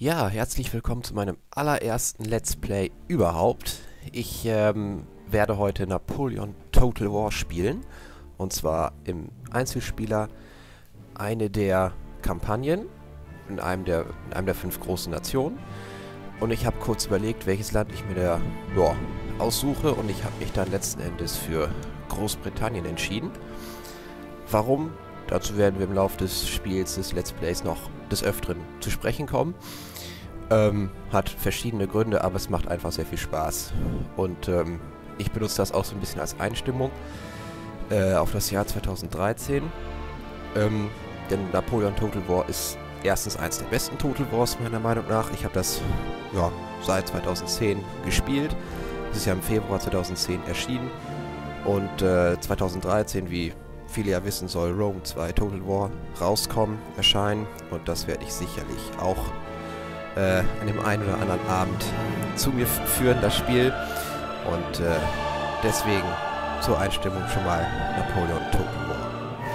Ja, herzlich willkommen zu meinem allerersten Let's Play überhaupt. Ich werde heute Napoleon Total War spielen. Und zwar im Einzelspieler eine der Kampagnen in einem der 5 großen Nationen. Und ich habe kurz überlegt, welches Land ich mir da aussuche. Und ich habe mich dann letzten Endes für Großbritannien entschieden. Warum? Dazu werden wir im Laufe des Spiels, des Let's Plays, noch des Öfteren zu sprechen kommen. Hat verschiedene Gründe, aber es macht einfach sehr viel Spaß. Und ich benutze das auch so ein bisschen als Einstimmung auf das Jahr 2013. Denn Napoleon Total War ist erstens eins der besten Total Wars meiner Meinung nach. Ich habe das seit 2010 gespielt. Es ist ja im Februar 2010 erschienen. Und 2013, wie viele ja wissen, soll Rome 2 Total War erscheinen. Und das werde ich sicherlich auch an dem einen oder anderen Abend zu mir führen, das Spiel. Und deswegen zur Einstimmung schon mal Napoleon Total War.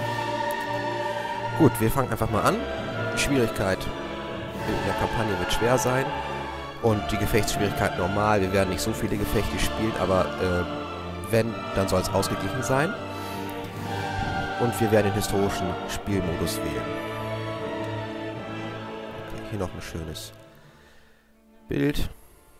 Gut, wir fangen einfach mal an. Die Schwierigkeit in der Kampagne wird schwer sein. Und die Gefechtsschwierigkeit normal. Wir werden nicht so viele Gefechte spielen, aber wenn, dann soll es ausgeglichen sein. Und wir werden den historischen Spielmodus wählen. Okay, hier noch ein schönes Bild.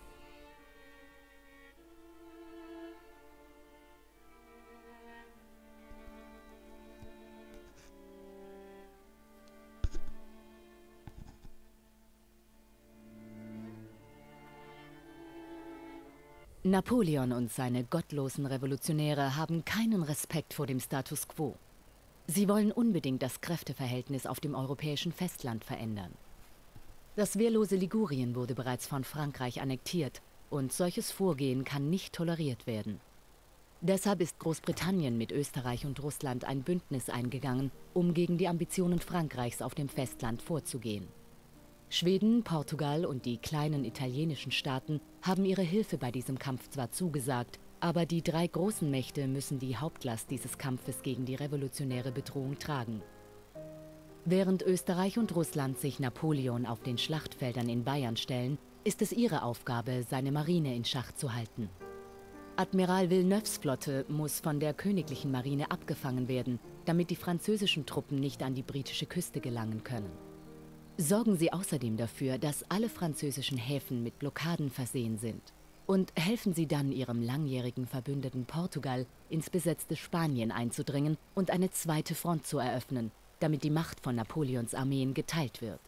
Napoleon und seine gottlosen Revolutionäre haben keinen Respekt vor dem Status quo. Sie wollen unbedingt das Kräfteverhältnis auf dem europäischen Festland verändern. Das wehrlose Ligurien wurde bereits von Frankreich annektiert und solches Vorgehen kann nicht toleriert werden. Deshalb ist Großbritannien mit Österreich und Russland ein Bündnis eingegangen, um gegen die Ambitionen Frankreichs auf dem Festland vorzugehen. Schweden, Portugal und die kleinen italienischen Staaten haben ihre Hilfe bei diesem Kampf zwar zugesagt, aber die 3 großen Mächte müssen die Hauptlast dieses Kampfes gegen die revolutionäre Bedrohung tragen. Während Österreich und Russland sich Napoleon auf den Schlachtfeldern in Bayern stellen, ist es ihre Aufgabe, seine Marine in Schach zu halten. Admiral Villeneuves Flotte muss von der königlichen Marine abgefangen werden, damit die französischen Truppen nicht an die britische Küste gelangen können. Sorgen Sie außerdem dafür, dass alle französischen Häfen mit Blockaden versehen sind. Und helfen Sie dann Ihrem langjährigen Verbündeten Portugal, ins besetzte Spanien einzudringen und eine zweite Front zu eröffnen, damit die Macht von Napoleons Armeen geteilt wird.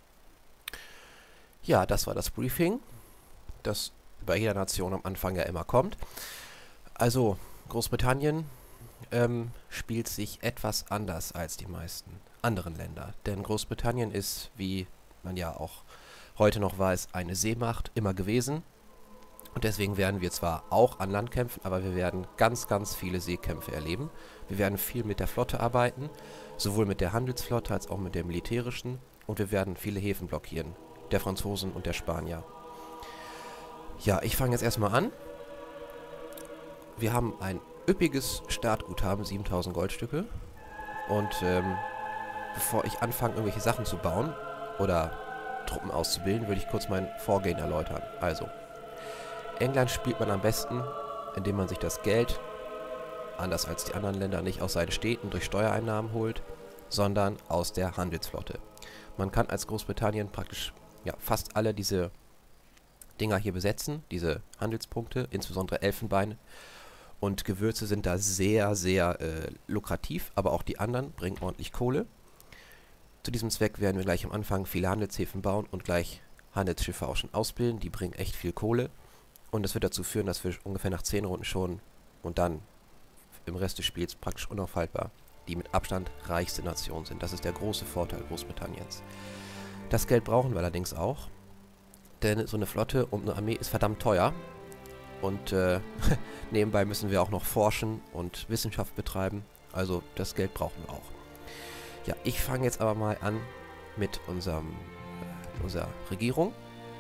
Ja, das war das Briefing, das bei jeder Nation am Anfang ja immer kommt. Also, Großbritannien spielt sich etwas anders als die meisten anderen Länder. Denn Großbritannien ist, wie man ja auch heute noch weiß, eine Seemacht immer gewesen. Und deswegen werden wir zwar auch an Land kämpfen, aber wir werden ganz, ganz viele Seekämpfe erleben. Wir werden viel mit der Flotte arbeiten, sowohl mit der Handelsflotte als auch mit der militärischen. Und wir werden viele Häfen blockieren, der Franzosen und der Spanier. Ja, ich fange jetzt erstmal an. Wir haben ein üppiges Startguthaben, 7000 Goldstücke. Und bevor ich anfange, irgendwelche Sachen zu bauen oder Truppen auszubilden, würde ich kurz mein Vorgehen erläutern. Also, England spielt man am besten, indem man sich das Geld, anders als die anderen Länder, nicht aus seinen Städten durch Steuereinnahmen holt, sondern aus der Handelsflotte. Man kann als Großbritannien praktisch fast alle diese Dinger hier besetzen, diese Handelspunkte, insbesondere Elfenbein und Gewürze sind da sehr, sehr lukrativ, aber auch die anderen bringen ordentlich Kohle. Zu diesem Zweck werden wir gleich am Anfang viele Handelshäfen bauen und gleich Handelsschiffe auch schon ausbilden, die bringen echt viel Kohle. Und das wird dazu führen, dass wir ungefähr nach 10 Runden schon und dann im Rest des Spiels praktisch unaufhaltbar die mit Abstand reichste Nation sind. Das ist der große Vorteil Großbritanniens. Das Geld brauchen wir allerdings auch, denn so eine Flotte und eine Armee ist verdammt teuer. Und nebenbei müssen wir auch noch forschen und Wissenschaft betreiben. Also das Geld brauchen wir auch. Ja, ich fange jetzt aber mal an mit unserer Regierung.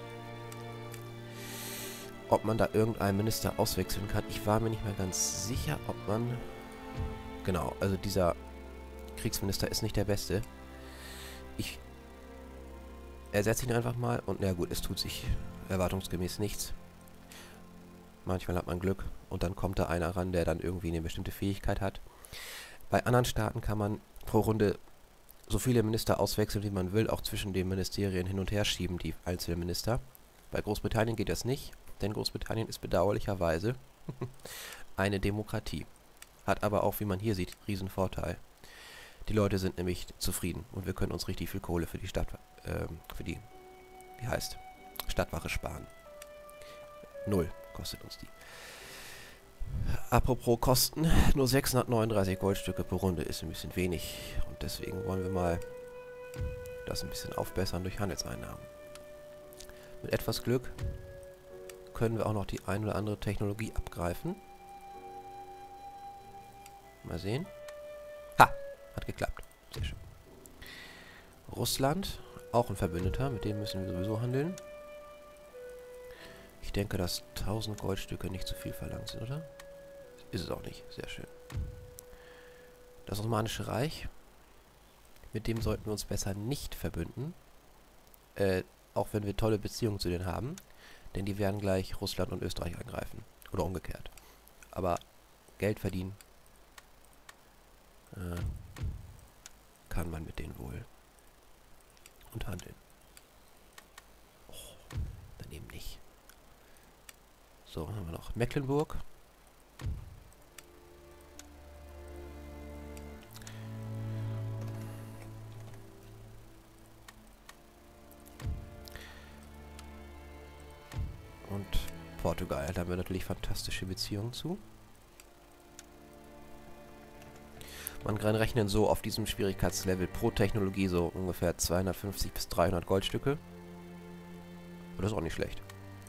Ob man da irgendeinen Minister auswechseln kann. Ich war mir nicht mehr ganz sicher, ob man... Genau, also dieser Kriegsminister ist nicht der beste. Ich ersetze ihn einfach mal und na gut, es tut sich erwartungsgemäß nichts. Manchmal hat man Glück und dann kommt da einer ran, der dann irgendwie eine bestimmte Fähigkeit hat. Bei anderen Staaten kann man pro Runde so viele Minister auswechseln, wie man will, auch zwischen den Ministerien hin und her schieben, die einzelnen Minister. Bei Großbritannien geht das nicht, denn Großbritannien ist bedauerlicherweise eine Demokratie. Hat aber auch, wie man hier sieht, riesen Vorteil. Die Leute sind nämlich zufrieden und wir können uns richtig viel Kohle für die Stadt, Stadtwache sparen. 0 kostet uns die. Apropos Kosten, nur 639 Goldstücke pro Runde ist ein bisschen wenig und deswegen wollen wir mal das ein bisschen aufbessern durch Handelseinnahmen. Mit etwas Glück können wir auch noch die ein oder andere Technologie abgreifen. Mal sehen. Ha! Hat geklappt. Sehr schön. Russland, auch ein Verbündeter, mit dem müssen wir sowieso handeln. Ich denke, dass 1000 Goldstücke nicht zu viel verlangt sind, oder? Ist es auch nicht. Sehr schön. Das Osmanische Reich. Mit dem sollten wir uns besser nicht verbünden. Auch wenn wir tolle Beziehungen zu denen haben. Denn die werden gleich Russland und Österreich angreifen. Oder umgekehrt. Aber Geld verdienen kann man mit denen wohl. Und handeln. Oh, daneben nicht. So, haben wir noch Mecklenburg. Und Portugal, da haben wir natürlich fantastische Beziehungen zu. Man kann rechnen so auf diesem Schwierigkeitslevel pro Technologie so ungefähr 250 bis 300 Goldstücke. Und das ist auch nicht schlecht.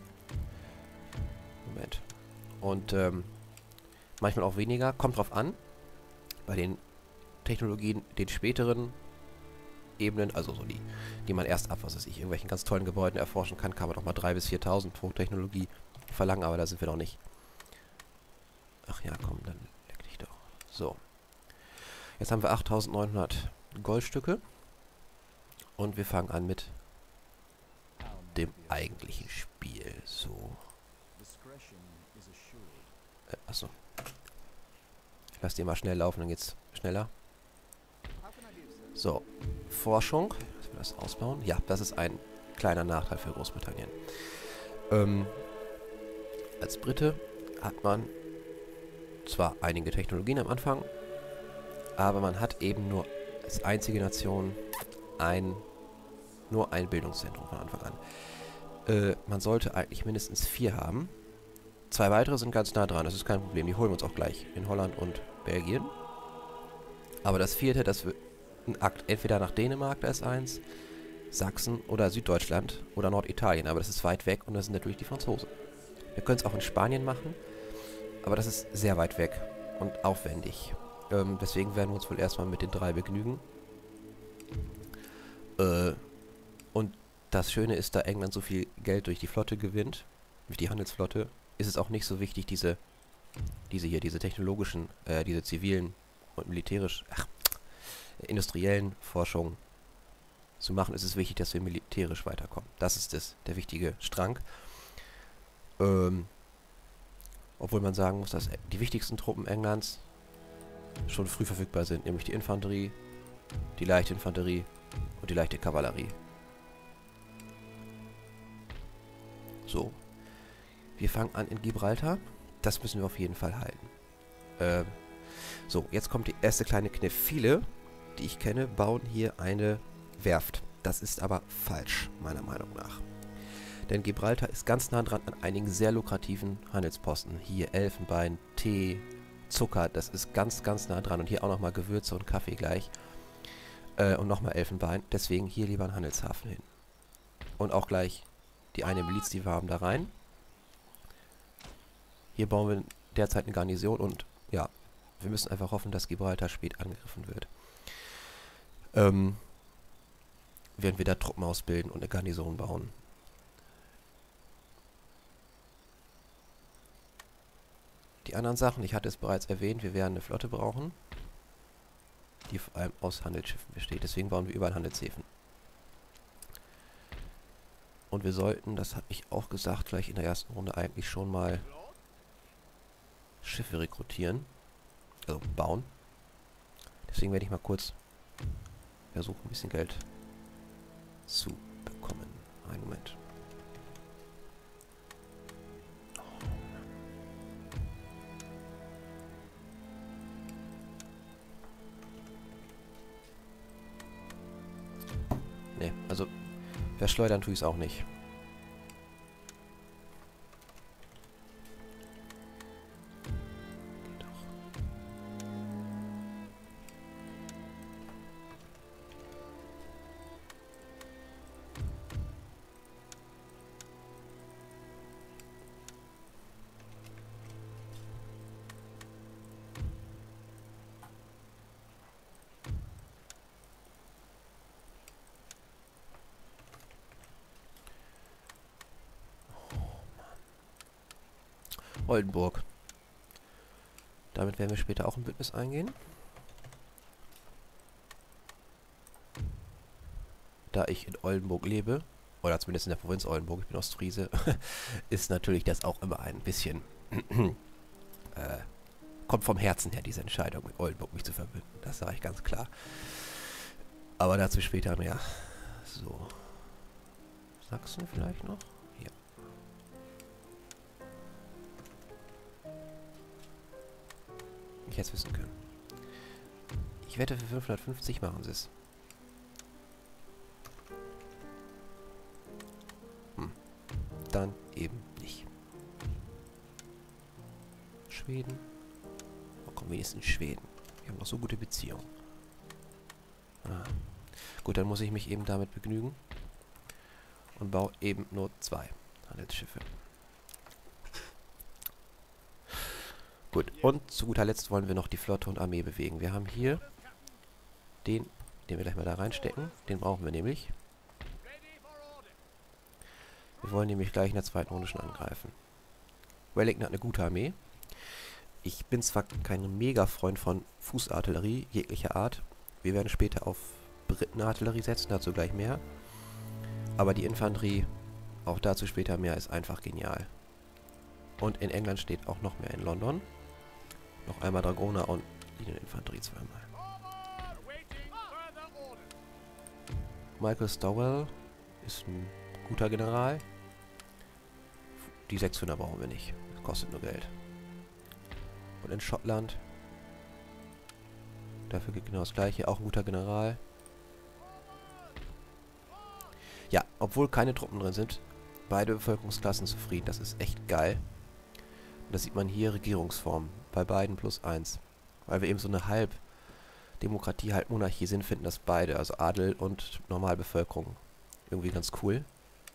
Moment. Und manchmal auch weniger. Kommt drauf an. Bei den Technologien, den späteren Ebenen, also so die man erst ab, was weiß ich, irgendwelchen ganz tollen Gebäuden erforschen kann, kann man doch mal 3.000 bis 4.000 pro Technologie verlangen, aber da sind wir noch nicht. Ach ja, komm, dann leck dich doch. So. Jetzt haben wir 8.900 Goldstücke. Und wir fangen an mit dem eigentlichen Spiel. So. Achso. Lass den mal schnell laufen, dann geht's schneller. So. Forschung. Lass wir das ausbauen. Ja, das ist ein kleiner Nachteil für Großbritannien. Als Brite hat man zwar einige Technologien am Anfang, aber man hat eben nur als einzige Nation nur ein Bildungszentrum von Anfang an. Man sollte eigentlich mindestens 4 haben. 2 weitere sind ganz nah dran, das ist kein Problem. Die holen wir uns auch gleich in Holland und Belgien. Aber das 4., das wird ein Akt entweder nach Dänemark, da ist eins, Sachsen oder Süddeutschland oder Norditalien. Aber das ist weit weg und das sind natürlich die Franzosen. Wir können es auch in Spanien machen, aber das ist sehr weit weg und aufwendig. Deswegen werden wir uns wohl erstmal mit den 3 begnügen. Und das Schöne ist, da England so viel Geld durch die Flotte gewinnt, durch die Handelsflotte, ist es auch nicht so wichtig, diese technologischen, diese zivilen und industriellen Forschungen zu machen. Ist es wichtig, dass wir militärisch weiterkommen. Das ist der wichtige Strang. Obwohl man sagen muss, dass die wichtigsten Truppen Englands schon früh verfügbar sind, nämlich die Infanterie, die leichte Infanterie und die leichte Kavallerie. So. Wir fangen an in Gibraltar. Das müssen wir auf jeden Fall halten. So, jetzt kommt die erste kleine Kniff. Viele, die ich kenne, bauen hier eine Werft. Das ist aber falsch, meiner Meinung nach. Denn Gibraltar ist ganz nah dran an einigen sehr lukrativen Handelsposten. Hier Elfenbein, Tee, Zucker, das ist ganz, ganz nah dran. Und hier auch nochmal Gewürze und Kaffee gleich. Und nochmal Elfenbein. Deswegen hier lieber einen Handelshafen hin. Und auch gleich die eine Miliz, die wir haben, da rein. Hier bauen wir derzeit eine Garnison und ja, wir müssen einfach hoffen, dass Gibraltar spät angegriffen wird. Werden wir da Truppen ausbilden und eine Garnison bauen. Die anderen Sachen, ich hatte es bereits erwähnt, wir werden eine Flotte brauchen, die vor allem aus Handelsschiffen besteht. Deswegen bauen wir überall Handelshäfen. Und wir sollten, das habe ich auch gesagt, gleich in der ersten Runde eigentlich schon mal Schiffe rekrutieren. Also bauen. Deswegen werde ich mal kurz versuchen, ein bisschen Geld zu bekommen. Einen Moment. Ne, also verschleudern tue ich es auch nicht. Oldenburg. Damit werden wir später auch ein Bündnis eingehen. Da ich in Oldenburg lebe, oder zumindest in der Provinz Oldenburg, ich bin Ostfriese, ist natürlich das auch immer ein bisschen, kommt vom Herzen her, diese Entscheidung, mit Oldenburg mich zu verbünden. Das sage ich ganz klar. Aber dazu später mehr. So. Sachsen vielleicht noch? Hier. Ich hätte es wissen können. Ich wette, für 550 machen sie es. Dann eben nicht. Schweden. Oh, komm, wenigstens Schweden. Wir haben noch so gute Beziehungen. Ah. Gut, dann muss ich mich eben damit begnügen. Und baue eben nur 2 Handelsschiffe. Gut, und zu guter Letzt wollen wir noch die Flotte und Armee bewegen. Wir haben hier den wir gleich mal da reinstecken. Den brauchen wir nämlich. Wir wollen nämlich gleich in der zweiten Runde schon angreifen. Wellington hat eine gute Armee. Ich bin zwar kein Mega-Freund von Fußartillerie jeglicher Art. Wir werden später auf Britenartillerie setzen, dazu gleich mehr. Aber die Infanterie, auch dazu später mehr, ist einfach genial. Und in England steht auch noch mehr, in London. Noch einmal Dragoner und Linieninfanterie zweimal. Michael Stowell ist ein guter General. Die 600 brauchen wir nicht. Das kostet nur Geld. Und in Schottland, dafür gilt genau das gleiche, auch ein guter General. Ja, obwohl keine Truppen drin sind, beide Bevölkerungsklassen zufrieden. Das ist echt geil. Und das sieht man hier, Regierungsform. Bei beiden +1. Weil wir eben so eine Halb-Demokratie, Halb-Monarchie sind, finden das beide, also Adel und Normalbevölkerung, irgendwie ganz cool.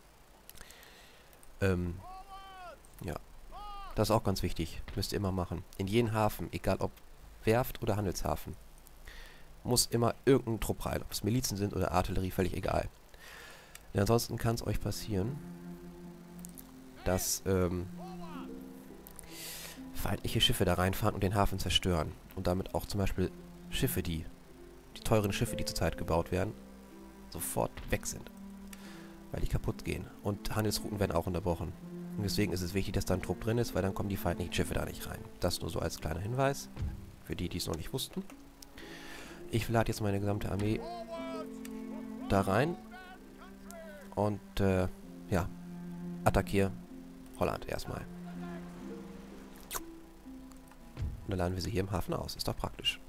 Ja. Das ist auch ganz wichtig. Müsst ihr immer machen. In jeden Hafen, egal ob Werft oder Handelshafen, muss immer irgendein Trupp rein. Ob es Milizen sind oder Artillerie, völlig egal. Denn ansonsten kann es euch passieren, dass feindliche Schiffe da reinfahren und den Hafen zerstören. Und damit auch zum Beispiel Schiffe, die teuren Schiffe, die zurzeit gebaut werden, sofort weg sind. Weil die kaputt gehen. Und Handelsrouten werden auch unterbrochen. Und deswegen ist es wichtig, dass da ein Trupp drin ist, weil dann kommen die feindlichen Schiffe da nicht rein. Das nur so als kleiner Hinweis. Für die, die es noch nicht wussten. Ich lade jetzt meine gesamte Armee da rein. Und, ja, attackiere Holland erstmal. Und dann laden wir sie hier im Hafen aus. Ist doch praktisch.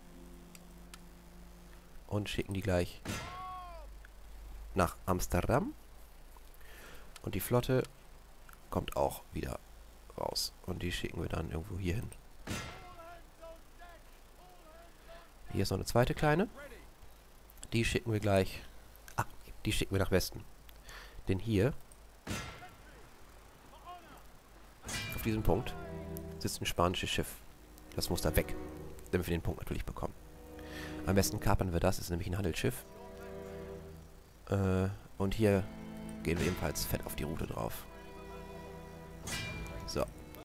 Und schicken die gleich nach Amsterdam. Und die Flotte kommt auch wieder raus. Und die schicken wir dann irgendwo hier hin. Hier ist noch eine zweite kleine. Die schicken wir gleich... Ah, die schicken wir nach Westen. Denn hier, auf diesem Punkt, sitzt ein spanisches Schiff. Das muss da weg, damit wir den Punkt natürlich bekommen. Am besten kapern wir das, ist nämlich ein Handelsschiff. Und hier gehen wir ebenfalls fett auf die Route drauf.